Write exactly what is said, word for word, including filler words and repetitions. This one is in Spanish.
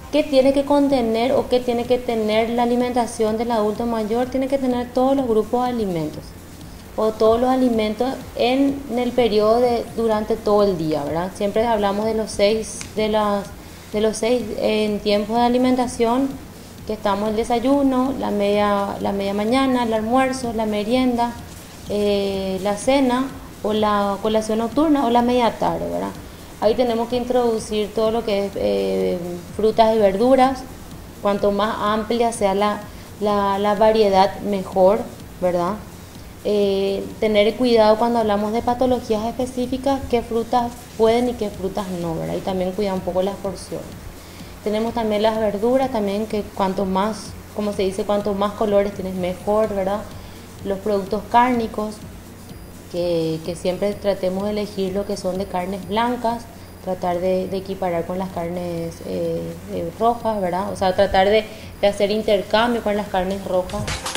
¿Qué tiene que contener o qué tiene que tener la alimentación del adulto mayor? Tiene que tener todos los grupos de alimentos o todos los alimentos en el periodo de durante todo el día, ¿verdad? Siempre hablamos de los seis, de las, de los seis en tiempos de alimentación, que estamos el desayuno, la media, la media mañana, el almuerzo, la merienda, eh, la cena o la colación nocturna o la media tarde, ¿verdad? Ahí tenemos que introducir todo lo que es eh, frutas y verduras. Cuanto más amplia sea la, la, la variedad, mejor, ¿verdad? Eh, tener cuidado cuando hablamos de patologías específicas, qué frutas pueden y qué frutas no, ¿verdad? Y también cuidar un poco las porciones. Tenemos también las verduras, también que cuanto más, como se dice, cuanto más colores tienes mejor, ¿verdad? Los productos cárnicos, que, que siempre tratemos de elegir lo que son de carnes blancas, tratar de, de equiparar con las carnes eh, eh, rojas, ¿verdad? O sea, tratar de, de hacer intercambio con las carnes rojas.